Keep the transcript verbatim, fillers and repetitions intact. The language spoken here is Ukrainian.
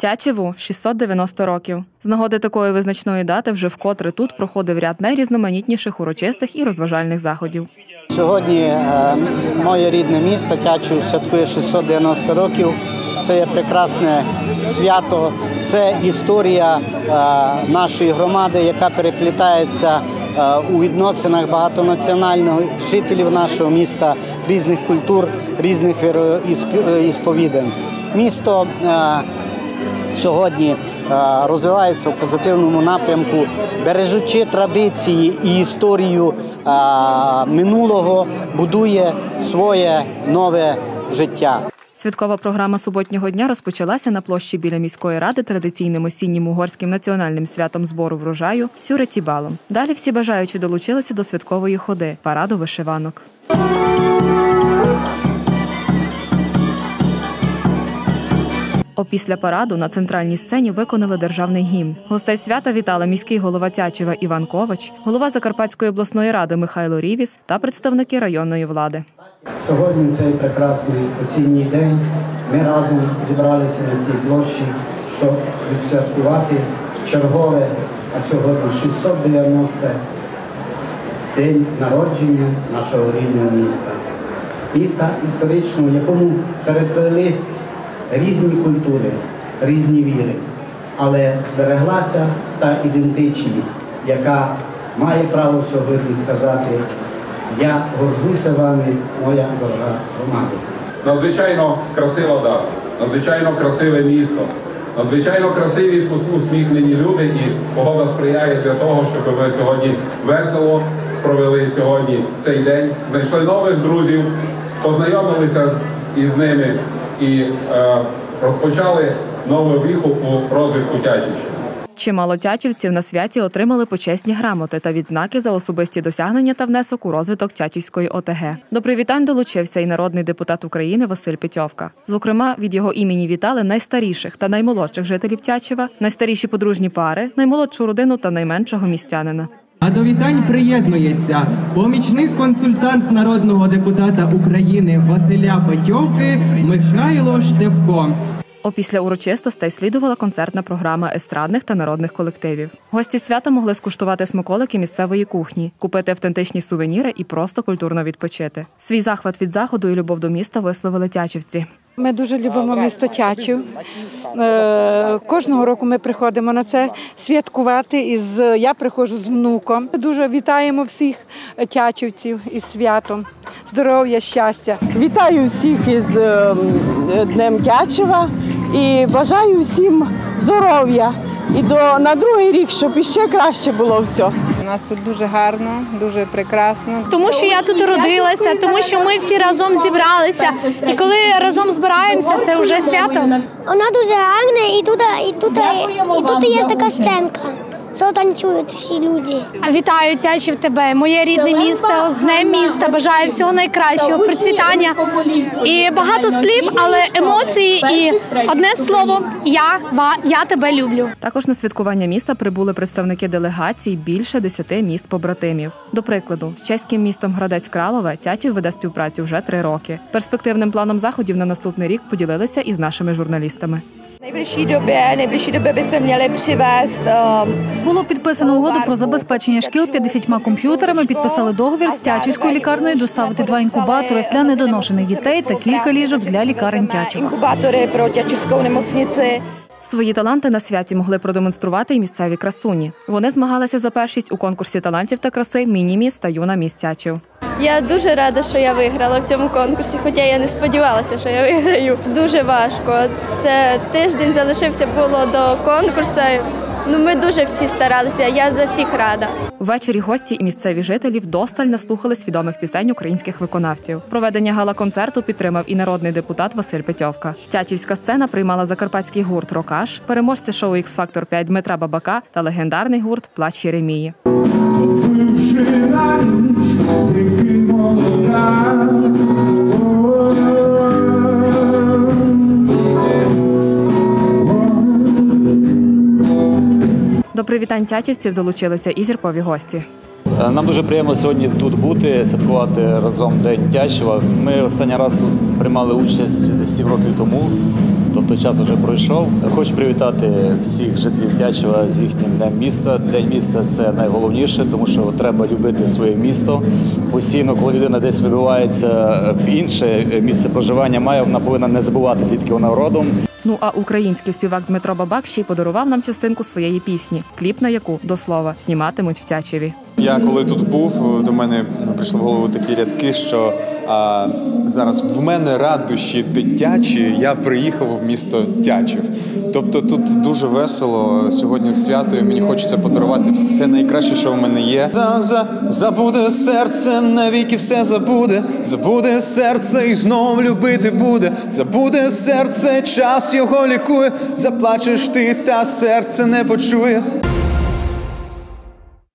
Тячеву – шістсот дев'яносто років. З нагоди такої визначної дати вже вкотре тут проходив ряд найрізноманітніших урочистих і розважальних заходів. Сьогодні е, моє рідне місто Тячів святкує шістсот дев'яносто років. Це є прекрасне свято, це історія е, нашої громади, яка переплітається е, у відносинах багатонаціональних жителів нашого міста, різних культур, різних віроісповідань. Місто е, сьогодні розвивається в позитивному напрямку, бережучи традиції і історію минулого, будує своє нове життя. Святкова програма суботнього дня розпочалася на площі біля міської ради традиційним осіннім угорським національним святом збору врожаю Сюретібалом. Далі всі бажаючі долучилися до святкової ходи – параду вишиванок. Опісля параду на центральній сцені виконали державний гімн. Гостей свята вітали міський голова Тячева Іван Ковач, голова Закарпатської обласної ради Михайло Рівіс та представники районної влади. Сьогодні, в цей прекрасний осінній день, ми разом зібралися на цій площі, щоб відсвяткувати чергове, а сьогодні шістсот дев'яностий день народження нашого рідного міста. Міста історичного, в якому переплелись різні культури, різні віри, але збереглася та ідентичність, яка має право сьогодні сказати: «Я горжуся вами, моя дорога громада». Надзвичайно красива дата, надзвичайно красиве місто, надзвичайно красиві усміхнені люди, і погода сприяє для того, щоб ми сьогодні весело провели сьогодні цей день, знайшли нових друзів, познайомилися із ними і е, розпочали нову віху у розвитку Тячівщини. Чимало тячівців на святі отримали почесні грамоти та відзнаки за особисті досягнення та внесок у розвиток Тячівської ОТГ. До привітань долучився і народний депутат України Василь Петьовка. Зокрема, від його імені вітали найстаріших та наймолодших жителів Тячева, найстаріші подружні пари, наймолодшу родину та найменшого містянина. А до вітань приєднується помічник-консультант народного депутата України Василя Петьовки Михайло Штевко. Опісля урочистостей слідувала концертна програма естрадних та народних колективів. Гості свята могли скуштувати смаколики місцевої кухні, купити автентичні сувеніри і просто культурно відпочити. Свій захват від заходу і любов до міста висловили тячівці. Ми дуже любимо місто Тячів. Кожного року ми приходимо на це святкувати. Із я приходжу з внуком. Дуже вітаємо всіх тячівців із святом. Здоров'я, щастя. Вітаю всіх із Днем Тячева і бажаю всім здоров'я. І до, на другий рік, щоб іще краще було все. У нас тут дуже гарно, дуже прекрасно. Тому що я тут родилася, тому що ми всі разом зібралися. І коли разом збираємося, це вже свято. Вона дуже гарна, і тут, і тут, і тут є така сценка. Що танцюють всі люди. Вітаю, Тячів, тебе, моє рідне місто, з Днем міста. Бажаю всього найкращого, процвітання. І багато слів, але емоції і одне слово «я, я тебе люблю». Також на святкування міста прибули представники делегацій більше десяти міст-побратимів. До прикладу, з чеським містом Градець-Кралове Тячів веде співпрацю вже три роки. Перспективним планом заходів на наступний рік поділилися із нашими журналістами. Найближчій добі, найближчій добі ми мали привезти. Було підписано угоду про забезпечення шкіл п'ятдесятьма комп'ютерами, підписали договір з Тячівською лікарнею доставити два інкубатори для недоношених дітей та кілька ліжок для лікарень Тячева. Інкубатори про Тячівську немocnici. Свої таланти на святі могли продемонструвати і місцеві красуні. Вони змагалися за першість у конкурсі талантів та краси «Міні-міс» та «Юна міс Тячів». Я дуже рада, що я виграла в цьому конкурсі, хоча я не сподівалася, що я виграю. Дуже важко. Це тиждень залишився було до конкурсу. Ну, ми дуже всі старалися, я за всіх рада. Ввечері гості і місцеві жителі вдосталь наслухались відомих пісень українських виконавців. Проведення гала-концерту підтримав і народний депутат Василь Петьовка. Тячівська сцена приймала закарпатський гурт «Рокаш», переможці шоу «Ікс Фактор п'ять» Дмитра Бабака та легендарний гурт «Плач Єремії». До привітань тячівців долучилися і зіркові гості. Нам дуже приємно сьогодні тут бути, святкувати разом День Тячева. Ми останній раз тут приймали участь сім років тому. Тобто час вже пройшов. Хочу привітати всіх жителів Тячева з їхнім Днем міста. День міста – це найголовніше, тому що треба любити своє місто. Постійно, коли людина десь вибивається в інше місце проживання, має, вона повинна не забувати, звідки вона родом. Ну а український співак Дмитро Бабак ще й подарував нам частинку своєї пісні, кліп на яку, до слова, зніматимуть в Тячеві. Я коли тут був, до мене прийшли в голову такі рядки, що а, зараз в мене радощі дитячі, я приїхав в місто Тячів. Тобто тут дуже весело, сьогодні свято, і мені хочеться подарувати все найкраще, що в мене є. Забуде серце, навіки все забуде, забуде серце і знов любити буде, забуде серце, час його лікує, заплачеш ти, та серце не почує.